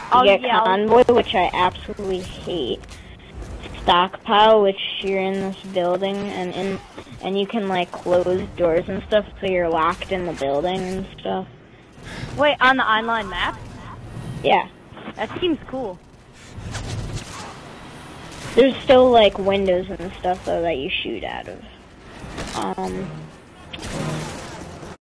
You get convoy, which I absolutely hate. Stockpile, which you're in this building, and you can like close doors and stuff, so you're locked in the building and stuff. Wait, on the online map? Yeah. That seems cool. There's still like windows and stuff though that you shoot out of.